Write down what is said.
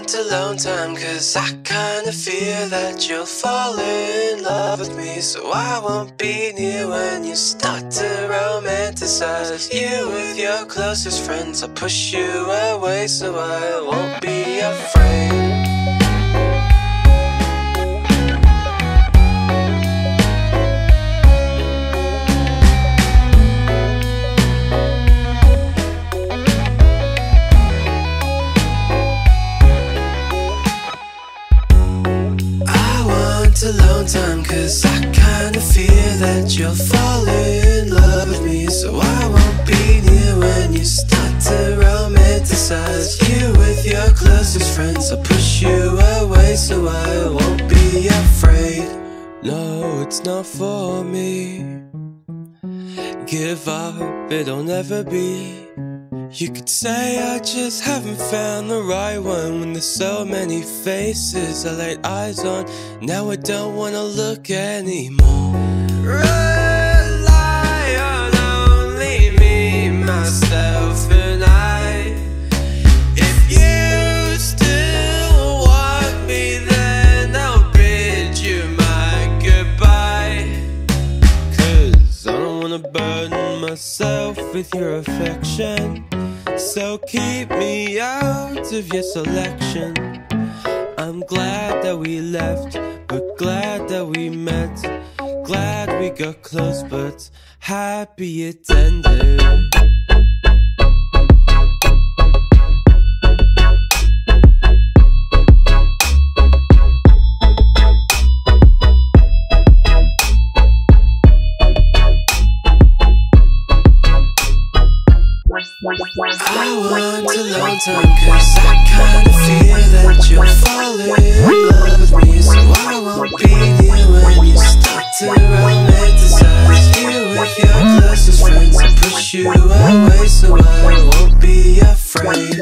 want alone time, cause I kinda fear that you'll fall in love with me. So I won't be near when you start to romanticize. You with your closest friends, I'll push you away so I won't be afraid. Alone time, cause I kinda fear that you'll fall in love with me. So I won't be near when you start to romanticize. You with your closest friends, I'll push you away so I won't be afraid. No, it's not for me. Give up, it'll never be. You could say I just haven't found the right one, when there's so many faces I laid eyes on. Now I don't wanna look anymore. Rely on only me, myself and I. If you still want me, then I'll bid you my goodbye. Cause I don't wanna burden myself with your affection. So keep me out of your selection. I'm glad that we left, but glad that we met. Glad we got close, but happy it ended. I want alone time, cause I kinda fear that you'll fall in love with me. So I won't be near when you start to romanticize. You with your closest friends, I'll push you away so I won't be afraid.